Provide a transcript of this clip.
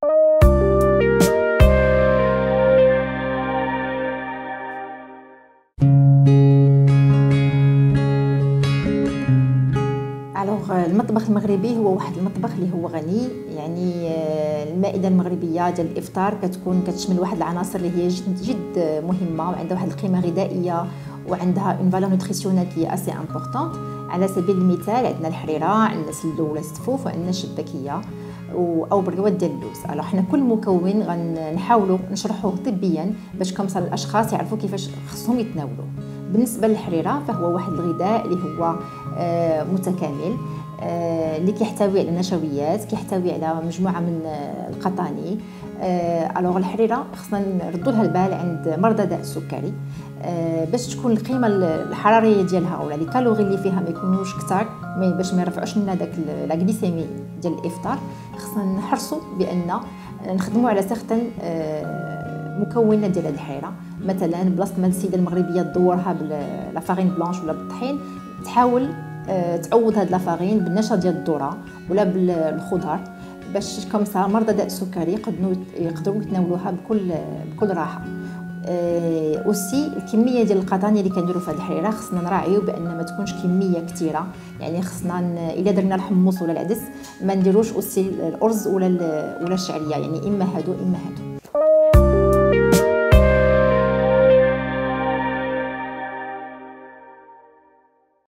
المطبخ المغربي هو واحد المطبخ اللي هو غني، يعني المائده المغربيه ديال الافطار كتشمل واحد العناصر اللي هي جد مهمه وعندها واحد القيمه غذائيه وعندها اون فالور نوتريسيونيل كي اسي امبورطون. على سبيل المثال عندنا الحريره، عندنا سلو ولا السفوف، وعندنا الشباكيه او برغوات ديال اللوز. حنا كل مكون غنحاولوا نشرحوه طبيا باش كمثال الاشخاص يعرفوا كيفاش خصهم يتناولوه. بالنسبه للحريره فهو واحد الغذاء اللي هو متكامل، اللي كيحتوي على نشويات، كيحتوي على مجموعه من القطاني. الوغ الحريره خصنا نردوا لها البال عند مرضى داء السكري باش تكون القيمه الحراريه ديالها ولا لي كالوري اللي فيها ما يكونوش كثار، باش ما يرفعوش لنا داك لا غليسيمي ديال الافطار. خصنا نحرصوا بان نخدموا على سيغتان مكونات ديال هذه الحريره. مثلا بلاصه ما السيده المغربيه تدورها بلا فارين بلانش ولا بالطحين، تحاول تعوض هاد لافارين بالنشا ديال الذره ولا بالخضر باش كمسا مرضى داء السكري يقدروا يتناولوها بكل راحه. اوسي الكميه ديال القطاني اللي كنديروا في هذه الحريره خصنا نراعيو بان ما تكونش كميه كثيره، يعني خصنا الا درنا الحمص ولا العدس ما نديروش اوسي الارز ولا الشعريه، يعني اما هادو اما هادو.